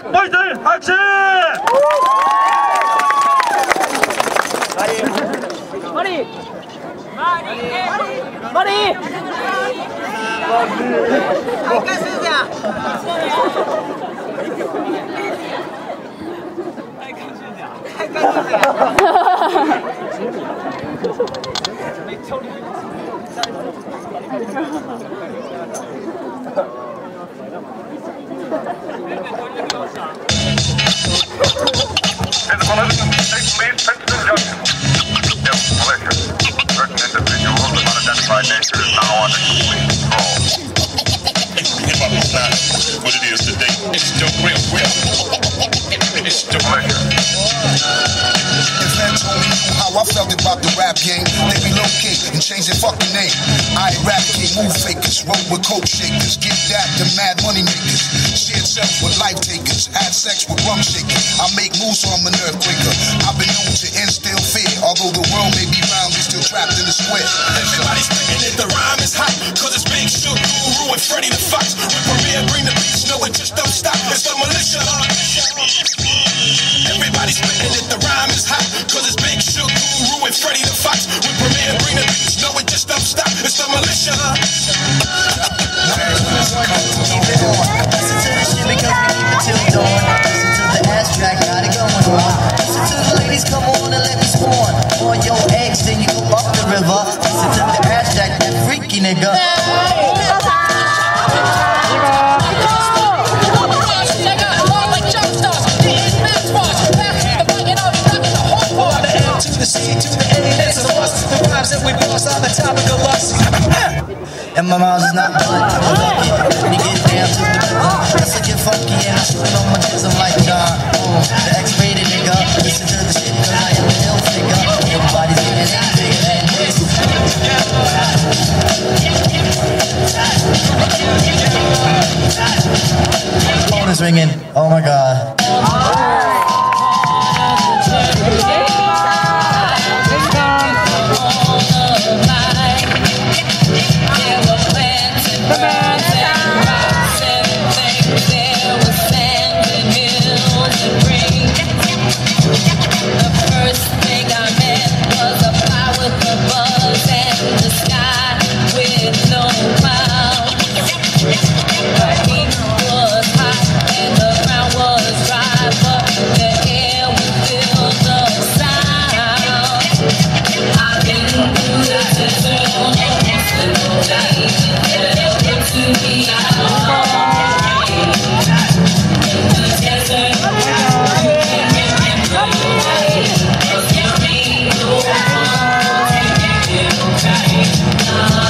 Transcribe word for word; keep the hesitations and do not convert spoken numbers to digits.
파이팅! 학생! 머리! 머리! 머리! 아까 쓰자! What it is today. It's the real, real. It's the pleasure. If fans only knew how I felt about the rap game, they relocate and change their fucking name. I eradicate move fakers, roll with coke shakers, give that to mad money makers, shared self with life takers, had sex with rum shakers. I make moves so I'm a nerve quicker. I've been known to instill fear, although the world may be round, we still trapped in the square. Everybody's thinking that the rhyme is hot, cause it's Big Shook, Guru, and Freddy the Fox. With Premier, bring the beats, no it just don't stop. It's the militia. Everybody's spitting that the rhyme is hot, cause it's Big Shook, Guru, and Freddy the Fox. With Premier, bring the beats, no it just don't stop. It's the militia. Listen to the shit because we keep it till dawn. Listen to the ass track, got it going on. Listen to the ladies, come on and let me spawn. On your eggs, then you go up the river. Listen to the ass track, that freaky nigga. To the C, to the A, that's a must. The rhymes that we lost on the topic of lust. And my mom's is not blunt. Let me get down to the blunt. Let's get funky and I shoot on my chisel like John. Oh, the X-rated nigga. Listen to the shit cause I am the ill figure. Everybody's getting it bigger than this. Phone is ringing. Oh my god. Oh